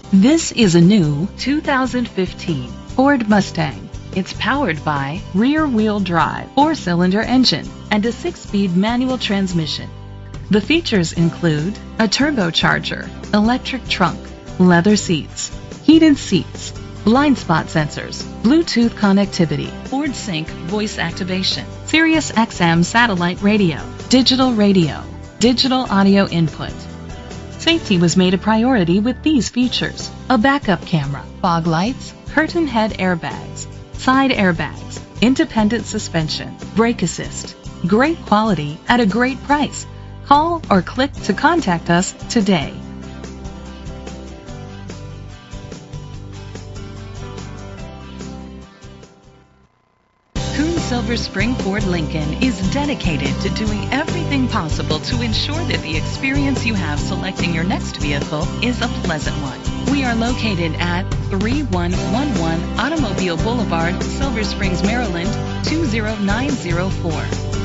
This is a new 2015 Ford Mustang. It's powered by rear-wheel drive, 4-cylinder engine, and a 6-speed manual transmission. The features include a turbocharger, electric trunk, leather seats, heated seats, blind spot sensors, Bluetooth connectivity, Ford Sync voice activation, Sirius XM satellite radio, digital audio input. Safety was made a priority with these features: a backup camera, fog lights, curtain head airbags, side airbags, independent suspension, brake assist. Great quality at a great price. Call or click to contact us today. Coon Silver Spring Ford Lincoln is dedicated to doing everything possible to ensure that the experience you have selecting your next vehicle is a pleasant one. We are located at 3111 Automobile Boulevard, Silver Springs, Maryland, 20904.